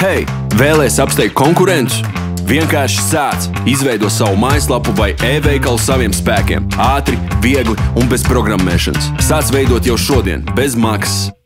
Hei, vēlies apsteigt konkurentus? Vienkārši sāc, izveido savu mājaslapu vai e-veikalu saviem spēkiem. Ātri, viegli un bez programmēšanas. Sāc veidot jau šodien, bez maksas.